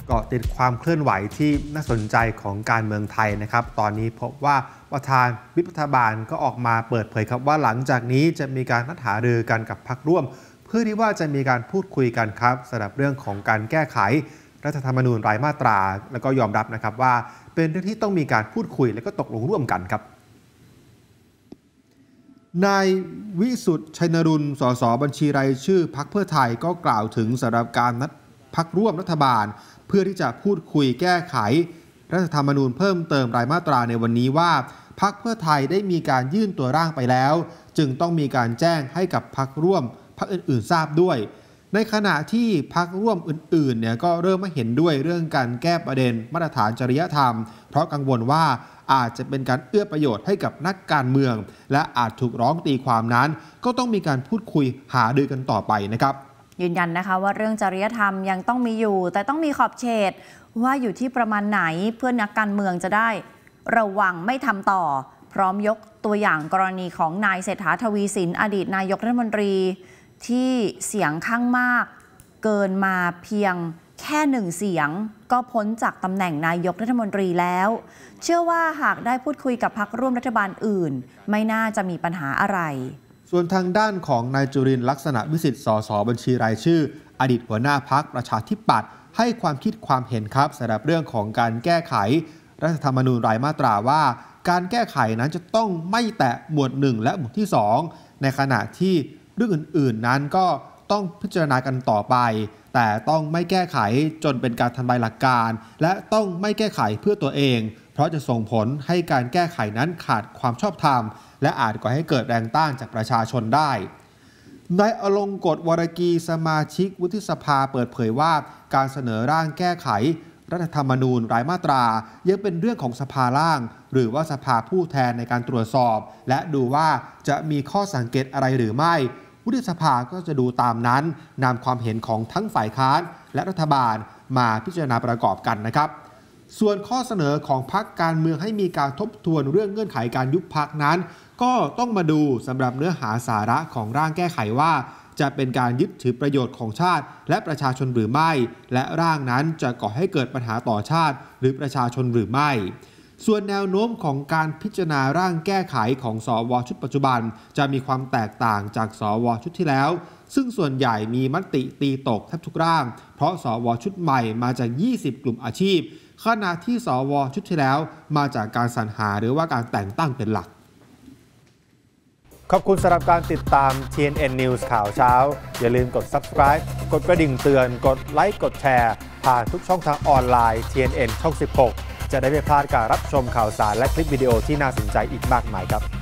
เกาะติดความเคลื่อนไหวที่น่าสนใจของการเมืองไทยนะครับตอนนี้พบว่าประธานวิปรัฐบาลก็ออกมาเปิดเผยครับว่าหลังจากนี้จะมีการนัดหารือกันกับพรรคร่วมเพื่อที่ว่าจะมีการพูดคุยกันครับสำหรับเรื่องของการแก้ไขรัฐธรรมนูญรายมาตราแล้วก็ยอมรับนะครับว่าเป็นเรื่องที่ต้องมีการพูดคุยและก็ตกลงร่วมกันครับนายวิสุทธิ์ชัยนรุนสสบัญชีรายชื่อพรรคเพื่อไทยก็กล่าวถึงสำหรับการนัดพรรคร่วมรัฐบาลเพื่อที่จะพูดคุยแก้ไขรัฐธรรมนูญเพิ่มเติมรายมาตราในวันนี้ว่าพรรคเพื่อไทยได้มีการยื่นตัวร่างไปแล้วจึงต้องมีการแจ้งให้กับพรรคร่วมพรรคอื่นๆทราบด้วยในขณะที่พรรคร่วมอื่นๆเนี่ยก็เริ่มไม่เห็นด้วยเรื่องการแก้ประเด็นมาตรฐานจริยธรรมเพราะกังวลว่าอาจจะเป็นการเอื้อประโยชน์ให้กับนักการเมืองและอาจถูกร้องตีความนั้นก็ต้องมีการพูดคุยหารือกันต่อไปนะครับยืนยันนะคะว่าเรื่องจริยธรรมยังต้องมีอยู่แต่ต้องมีขอบเขตว่าอยู่ที่ประมาณไหนเพื่อนักการเมืองจะได้ระวังไม่ทำต่อพร้อมยกตัวอย่างกรณีของนายเศรษฐาทวีสินอดีตนายกรัฐมนตรีที่เสียงข้างมากเกินมาเพียงแค่1เสียงก็พ้นจากตำแหน่งนายกรัฐมนตรีแล้วเชื่อว่าหากได้พูดคุยกับพรรคร่วมรัฐบาลอื่นไม่น่าจะมีปัญหาอะไรส่วนทางด้านของนายจุรินทร์ลักษณะวิสิทธิ์สสบัญชีรายชื่ออดีตหัวหน้าพรรคประชาธิปัตย์ให้ความคิดความเห็นครับสำหรับเรื่องของการแก้ไขรัฐธรรมนูญรายมาตราว่าการแก้ไขนั้นจะต้องไม่แตะหมวด1และหมวดที่2ในขณะที่เรื่องอื่นๆนั้นก็ต้องพิจารณากันต่อไปแต่ต้องไม่แก้ไขจนเป็นการทำลายหลักการและต้องไม่แก้ไขเพื่อตัวเองเพราะจะส่งผลให้การแก้ไขนั้นขาดความชอบธรรมและอาจก่อให้เกิดแรงต้านจากประชาชนได้นายอลงกฎวรกีสมาชิกวุฒิสภาเปิดเผยว่าการเสนอร่างแก้ไขรัฐธรรมนูญรายมาตรายังเป็นเรื่องของสภาล่างหรือว่าสภาผู้แทนในการตรวจสอบและดูว่าจะมีข้อสังเกตอะไรหรือไม่วุฒิสภาก็จะดูตามนั้นนำความเห็นของทั้งฝ่ายค้านและรัฐบาลมาพิจารณาประกอบกันนะครับส่วนข้อเสนอของพรรคการเมืองให้มีการทบทวนเรื่องเงื่อนไขการยุบพรรคนั้นก็ต้องมาดูสำหรับเนื้อหาสาระของร่างแก้ไขว่าจะเป็นการยึดถือประโยชน์ของชาติและประชาชนหรือไม่และร่างนั้นจะก่อให้เกิดปัญหาต่อชาติหรือประชาชนหรือไม่ส่วนแนวโน้มของการพิจารณาร่างแก้ไขของสวชุดปัจจุบันจะมีความแตกต่างจากสวชุดที่แล้วซึ่งส่วนใหญ่มีมติตีตกแทบทุกร่างเพราะสวชุดใหม่มาจาก20กลุ่มอาชีพขณะที่สวชุดที่แล้วมาจากการสรรหาหรือว่าการแต่งตั้งเป็นหลักขอบคุณสำหรับการติดตาม TNN News ข่าวเช้าอย่าลืมกด Subscribe กดกระดิ่งเตือนกดไลค์กดแชร์ผ่านทุกช่องทางออนไลน์ TNN ช่อง 16จะได้ไม่พลาดการรับชมข่าวสารและคลิปวิดีโอที่น่าสนใจอีกมากมายครับ